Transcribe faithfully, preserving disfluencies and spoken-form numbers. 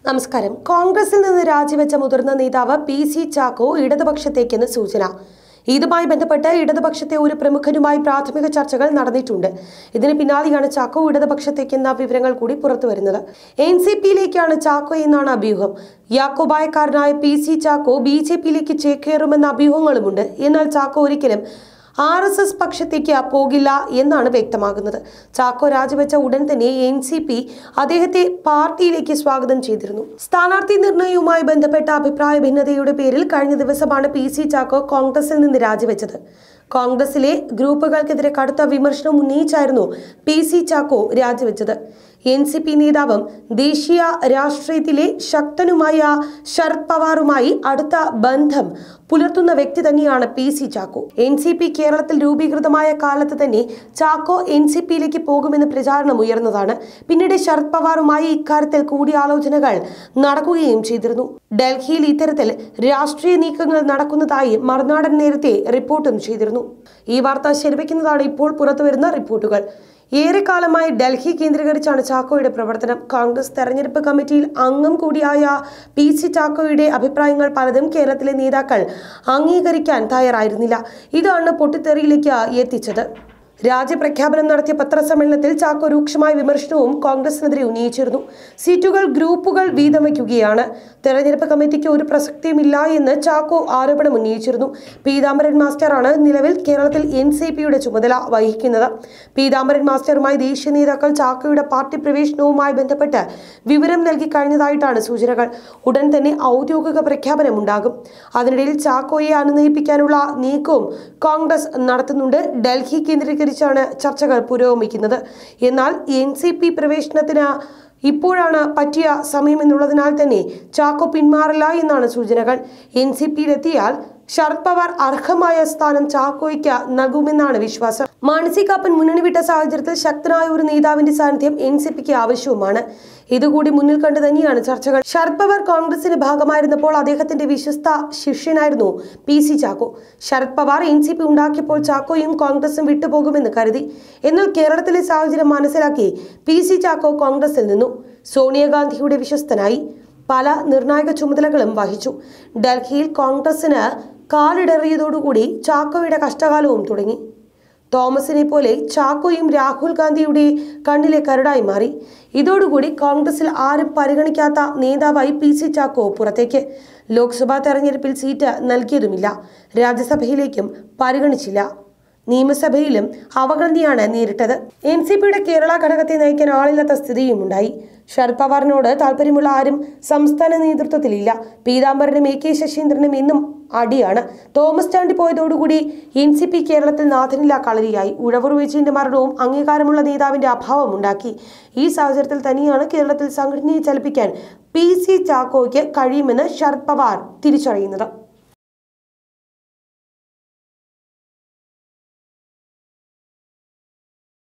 നമസ്കാരം. കോൺഗ്രസിൽ നിന്ന് രാജിവെച്ച മുതിർന്ന നേതാവ് പി സി ചാക്കോ ഇടതുപക്ഷത്തേക്കെന്ന് സൂചന. ഇതുമായി ബന്ധപ്പെട്ട് ഇടതുപക്ഷത്തെ ഒരു പ്രമുഖനുമായി പ്രാഥമിക ചർച്ചകൾ നടന്നിട്ടുണ്ട്. ഇതിന് പിന്നാലെയാണ് ചാക്കോ ഇടതുപക്ഷത്തേക്കെന്ന വിവരങ്ങൾ കൂടി പുറത്തുവരുന്നത്. എൻ സി പിയിലേക്കാണ് ചാക്കോ എന്നാണ് അഭ്യൂഹം. യാക്കോബായക്കാരനായ P C Chacko B J പിയിലേക്ക് ചേക്കേറുമെന്ന അഭ്യൂഹങ്ങളുമുണ്ട്. എന്നാൽ ചാക്കോ ഒരിക്കലും ആർ എസ് എസ് പക്ഷത്തേക്ക് പോകില്ല എന്നാണ് വ്യക്തമാകുന്നത്. ചാക്കോ രാജിവെച്ച ഉടൻ തന്നെ എൻ സി പി അദ്ദേഹത്തെ പാർട്ടിയിലേക്ക് സ്വാഗതം ചെയ്തിരുന്നു. സ്ഥാനാർത്ഥി നിർണയവുമായി ബന്ധപ്പെട്ട അഭിപ്രായ ഭിന്നതയുടെ പേരിൽ കഴിഞ്ഞ ദിവസമാണ് പി സി ചാക്കോ കോൺഗ്രസിൽ നിന്ന് രാജിവെച്ചത്. കോൺഗ്രസിലെ ഗ്രൂപ്പുകൾക്കെതിരെ കടുത്ത വിമർശനം ഉന്നയിച്ചായിരുന്നു പി സി ചാക്കോ രാജിവെച്ചത്. എൻ സി പി നേതാവും ദേശീയ രാഷ്ട്രീയത്തിലെ ശക്തനുമായ ശരത് പവാറുമായി അടുത്ത ബന്ധം പുലർത്തുന്ന വ്യക്തി തന്നെയാണ് P C Chacko. N C P കേരളത്തിൽ രൂപീകൃതമായ കാലത്ത് തന്നെ ചാക്കോ എൻ സി പിയിലേക്ക് പോകുമെന്ന് പ്രചാരണം ഉയർന്നതാണ്. പിന്നീട് ശരത് പവാറുമായി ഇക്കാര്യത്തിൽ കൂടിയാലോചനകൾ നടക്കുകയും ചെയ്തിരുന്നു. ഡൽഹിയിൽ ഇത്തരത്തിൽ രാഷ്ട്രീയ നീക്കങ്ങൾ നടക്കുന്നതായി മറുനാടൻ നേരത്തെ റിപ്പോർട്ടും ചെയ്തിരുന്നു. ഈ വാർത്ത ശരിവയ്ക്കുന്നതാണ് ഇപ്പോൾ പുറത്തുവരുന്ന റിപ്പോർട്ടുകൾ. ഏറെക്കാലമായി ഡൽഹി കേന്ദ്രീകരിച്ചാണ് ചാക്കോയുടെ പ്രവർത്തനം. കോൺഗ്രസ് തെരഞ്ഞെടുപ്പ് കമ്മിറ്റിയിൽ അംഗം കൂടിയായ പി സി ചാക്കോയുടെ അഭിപ്രായങ്ങൾ പലതും കേരളത്തിലെ നേതാക്കൾ അംഗീകരിക്കാൻ തയ്യാറായിരുന്നില്ല. ഇതാണ് പൊട്ടിത്തെറിയിലേക്ക് എത്തിച്ചത്. രാജ്യപ്രഖ്യാപനം നടത്തിയ പത്രസമ്മേളനത്തിൽ ചാക്കോ രൂക്ഷമായ വിമർശനവും കോൺഗ്രസിനെതിരെ ഉന്നയിച്ചിരുന്നു. സീറ്റുകൾ ഗ്രൂപ്പുകൾ വീതം വയ്ക്കുകയാണ്, തെരഞ്ഞെടുപ്പ് കമ്മിറ്റിക്ക് ഒരു പ്രസക്തിയുമില്ല എന്ന് ചാക്കോ ആരോപണം ഉന്നയിച്ചിരുന്നു. പീതാംബരൻ മാസ്റ്ററാണ് നിലവിൽ കേരളത്തിൽ എൻ സി പിയുടെ ചുമതല വഹിക്കുന്നത്. പീതാംബരൻ മാസ്റ്ററുമായി ദേശീയ നേതാക്കൾ ചാക്കോയുടെ പാർട്ടി പ്രവേശനവുമായി ബന്ധപ്പെട്ട് വിവരം നൽകി കഴിഞ്ഞതായിട്ടാണ് സൂചനകൾ. ഉടൻ തന്നെ ഔദ്യോഗിക പ്രഖ്യാപനം ഉണ്ടാകും. അതിനിടയിൽ ചാക്കോയെ അനുനയിപ്പിക്കാനുള്ള നീക്കവും കോൺഗ്രസ് നടത്തുന്നുണ്ട്. ഡൽഹി കേന്ദ്രീകരിച്ച് ാണ് ചർച്ചകൾ പുരോഗമിക്കുന്നത്. എന്നാൽ എൻ സി പി പ്രവേശനത്തിന് ഇപ്പോഴാണ് പറ്റിയ സമയമെന്നുള്ളതിനാൽ തന്നെ ചാക്കോ പിന്മാറില്ല എന്നാണ് സൂചനകൾ. എൻ സി പിയിലെത്തിയാൽ ശരത് പവാർ അർഹമായ സ്ഥാനം ചാക്കോയ്ക്ക് നൽകുമെന്നാണ് വിശ്വാസം. മാണി കാപ്പൻ മുന്നണി വിട്ട സാഹചര്യത്തിൽ ശക്തനായ ഒരു നേതാവിന്റെ സാന്നിധ്യം എൻ സി പിക്ക് ആവശ്യവുമാണ്. ഇതുകൂടി മുന്നിൽ കണ്ടു തന്നെയാണ് ചർച്ചകൾ. ശരത് പവാർ കോൺഗ്രസിന്റെ ഭാഗമായിരുന്നപ്പോൾ അദ്ദേഹത്തിന്റെ വിശ്വസ്ത ശിഷ്യനായിരുന്നു P C Chacko. Sharad Pawar N C P ഉണ്ടാക്കിയപ്പോൾ ചാക്കോയും കോൺഗ്രസും വിട്ടുപോകുമെന്ന് കരുതി. എന്നാൽ കേരളത്തിലെ സാഹചര്യം മനസ്സിലാക്കി പി സി ചാക്കോ കോൺഗ്രസിൽ നിന്നു. സോണിയാഗാന്ധിയുടെ വിശ്വസ്തനായി പല നിർണായക ചുമതലകളും വഹിച്ചു. ഡൽഹിയിൽ കോൺഗ്രസിന് കാലിടറിയതോടുകൂടി ചാക്കോയുടെ കഷ്ടകാലവും തുടങ്ങി. തോമസിനെ പോലെ ചാക്കോയും രാഹുൽ ഗാന്ധിയുടെ കണ്ണിലെ കരടായി മാറി. ഇതോടുകൂടി കോൺഗ്രസിൽ ആരും പരിഗണിക്കാത്ത നേതാവായി പി സി ചാക്കോ പുറത്തേക്ക്. ലോക്സഭാ തെരഞ്ഞെടുപ്പിൽ സീറ്റ് നൽകിയതുമില്ല. രാജ്യസഭയിലേക്കും പരിഗണിച്ചില്ല. നിയമസഭയിലും അവഗണനയാണ് നേരിട്ടത്. എൻ സി പിയുടെ കേരള ഘടകത്തെ നയിക്കാൻ ആളില്ലാത്ത സ്ഥിതിയും ഉണ്ടായി. ശരത് പവാറിനോട് താല്പര്യമുള്ള ആരും സംസ്ഥാന നേതൃത്വത്തിലില്ല. പീതാംബരനും എ കെ ശശീന്ദ്രനും ഇന്നും അടിയാണ്. തോമസ് ചാണ്ടി പോയതോടുകൂടി എൻ സി പി കേരളത്തിൽ നാഥനില്ല കളരിയായി. ഉഴവൂർ വിജയന്റെ മരണവും അംഗീകാരമുള്ള നേതാവിന്റെ അഭാവം ഉണ്ടാക്കി. ഈ സാഹചര്യത്തിൽ തന്നെയാണ് കേരളത്തിൽ സംഘടനയെ ചലിപ്പിക്കാൻ പി സി ചാക്കോയ്ക്ക് കഴിയുമെന്ന് ശരത് പവാർ തിരിച്ചറിയുന്നത്.